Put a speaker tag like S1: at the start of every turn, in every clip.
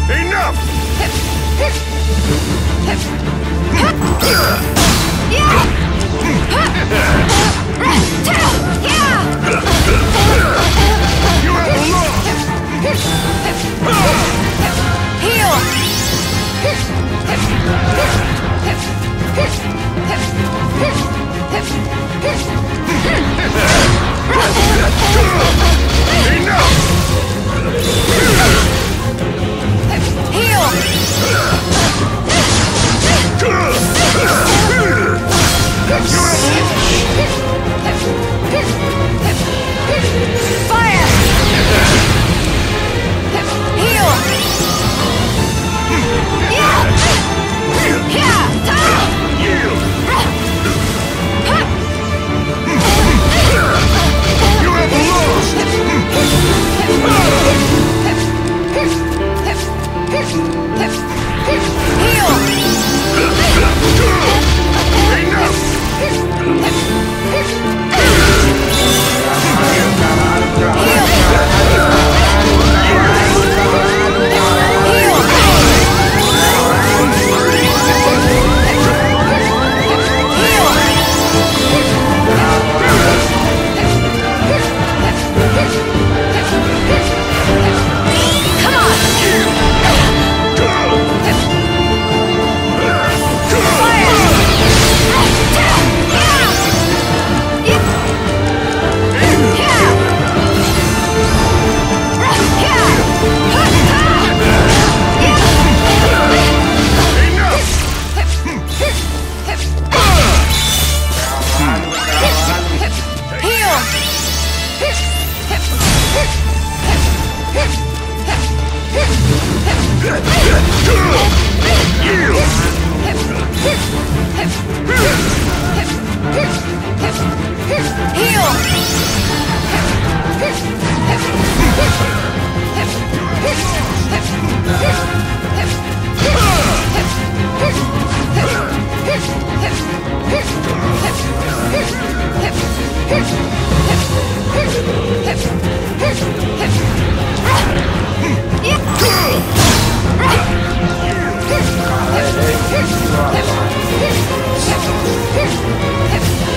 S1: Enough! You have lost!
S2: Heal!
S1: Enough!
S2: Heal! Fire! Heal! Yeah!
S1: You have lost!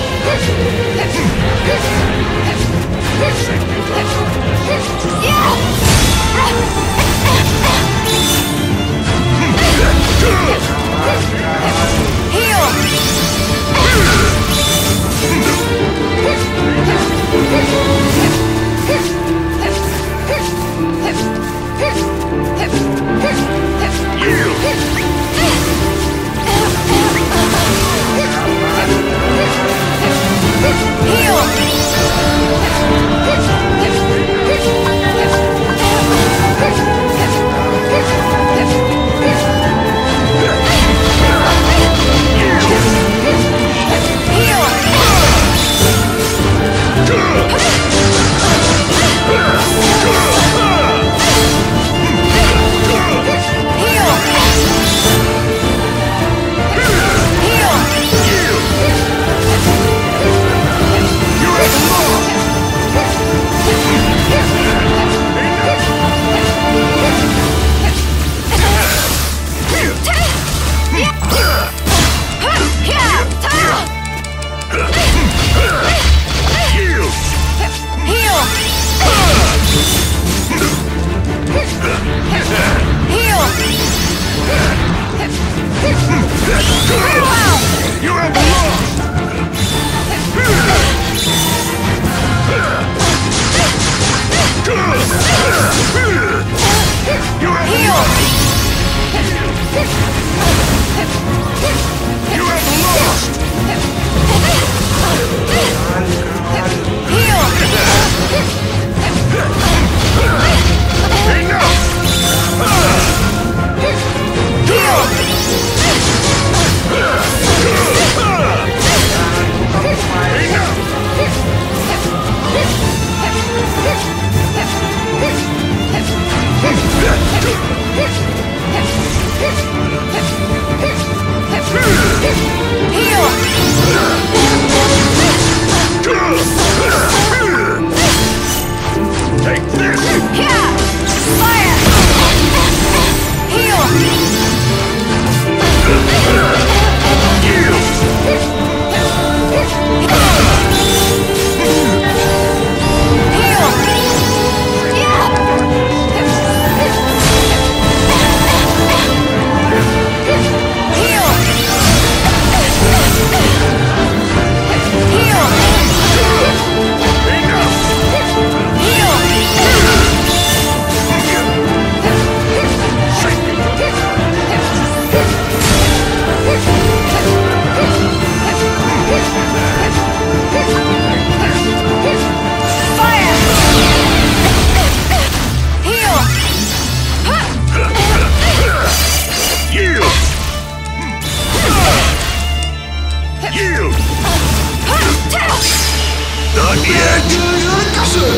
S1: Yeah!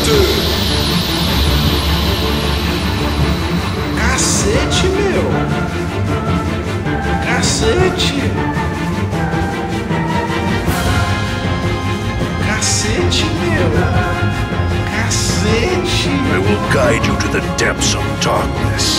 S1: Executed!
S3: Cacete, meu! Cacete! Cacete, meu! Cacete!
S1: I will guide you to the depths of darkness.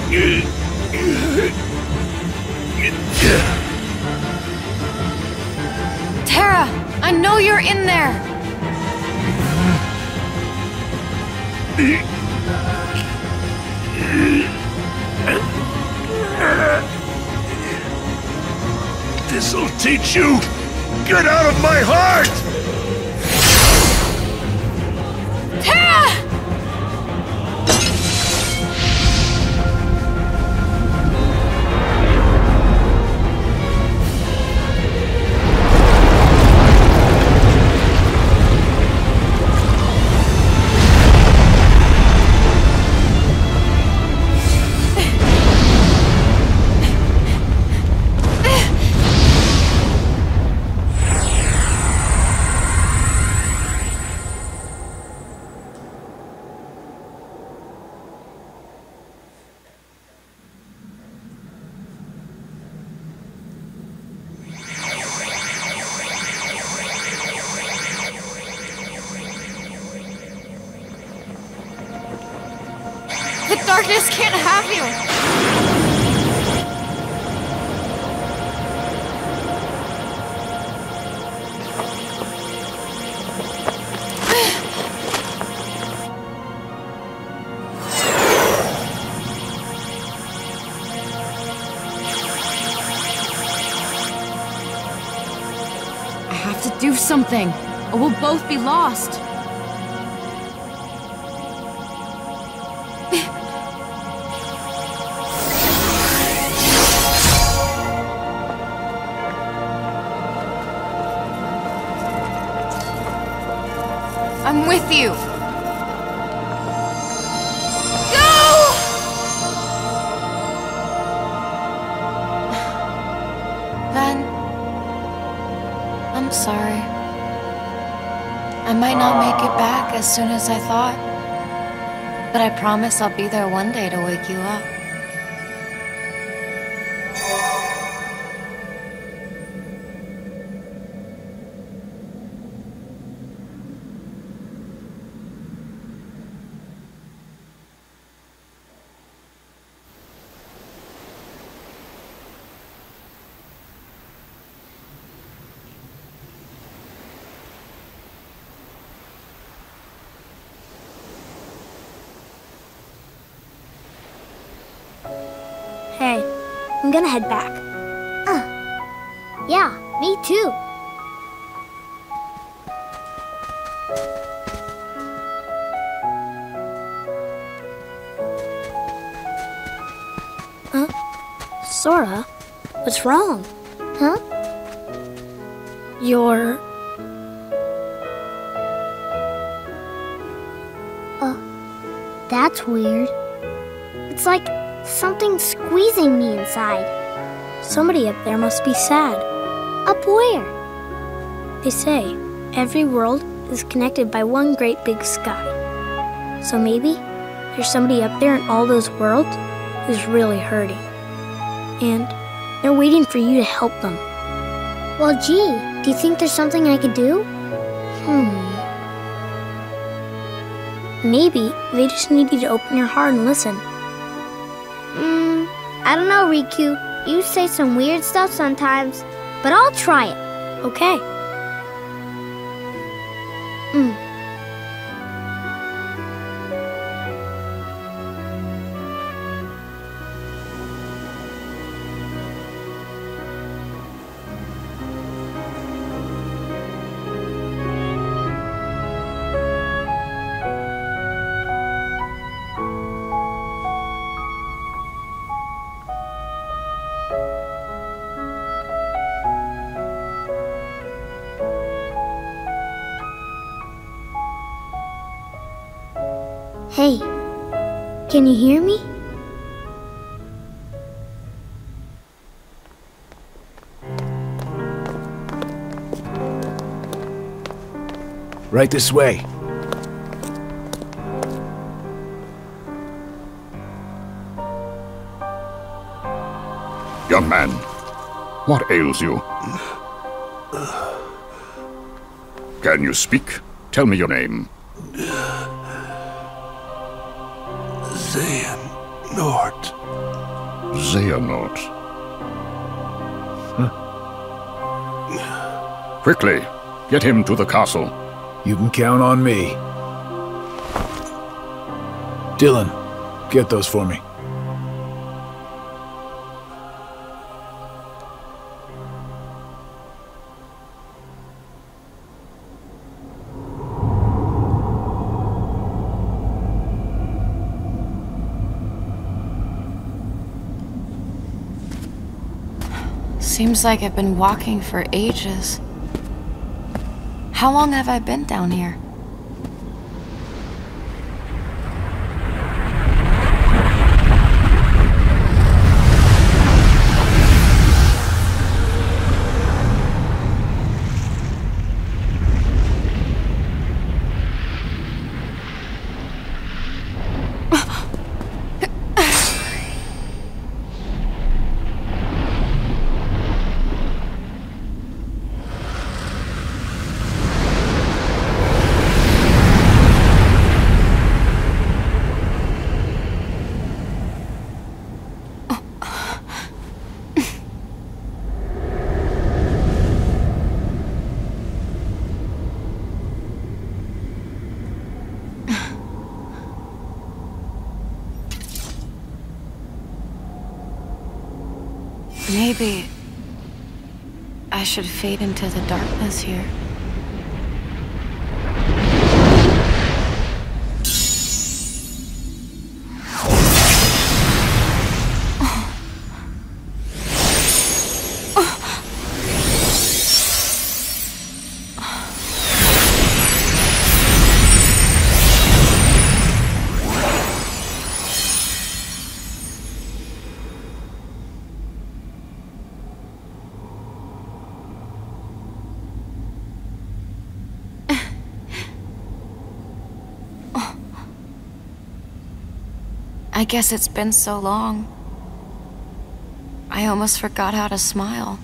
S2: Terra, I know you're in there.
S1: This'll teach you! Get out of my heart!
S2: Terra! The darkness can't have you! I have to do something, or we'll both be lost. I'm with you. Go! Ben, I'm sorry. I might not make it back as soon as I thought, but I promise I'll be there one day to wake you up.
S4: Hey, I'm gonna head back.
S5: Yeah, me too.
S4: Sora, what's wrong?
S5: Huh?
S4: You're...
S5: That's weird. It's like something's squeezing me inside.
S4: Somebody up there must be sad.
S5: Up where?
S4: They say every world is connected by one great big sky. So maybe there's somebody up there in all those worlds who's really hurting. And they're waiting for you to help them.
S5: Well, gee, do you think there's something I could do?
S4: Maybe they just need you to open your heart and listen.
S5: I don't know, Riku. You say some weird stuff sometimes, but I'll try it.
S4: Okay.
S5: Hey, can you hear me?
S6: Right this way.
S7: Young man, what ails you? Can you speak? Tell me your name.
S1: Xehanort.
S7: Xehanort. Quickly, get him to the castle.
S6: You can count on me. Dylan, get those for me.
S2: Seems like I've been walking for ages. How long have I been down here? Maybe I should fade into the darkness here. I guess it's been so long. I almost forgot how to smile.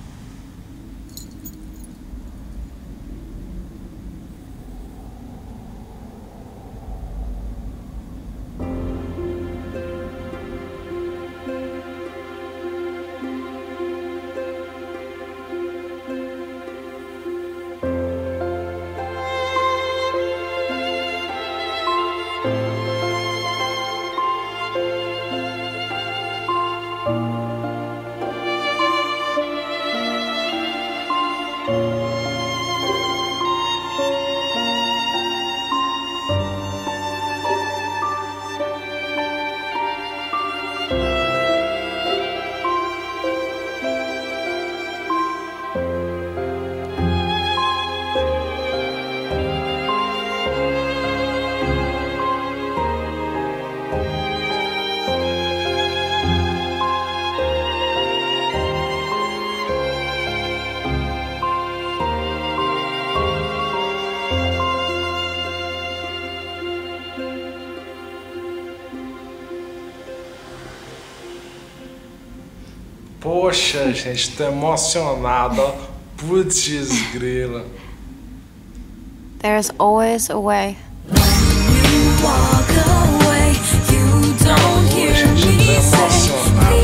S3: Poxa, gente, tô emocionado, ó. Putz, grila.
S2: There's always a way.
S8: Walk away, you don't hear
S3: Gente,
S8: me
S3: tô emocionado.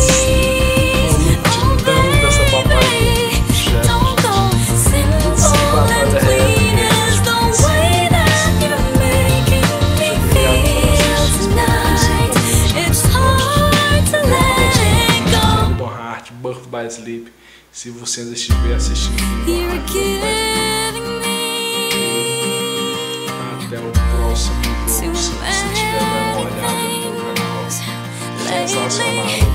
S3: Muito tanto dessa batalha do chefe. Essa batalha é
S8: the way that you're making me feel tonight. It's hard to let go.
S3: Kingdom Hearts Birth by Sleep. Se você ainda estiver assistindo Kingdom
S8: You're
S3: Hearts
S8: giving me
S3: até o próximo jogo. Se você estiver dando uma olhada no meu canal, sensacional.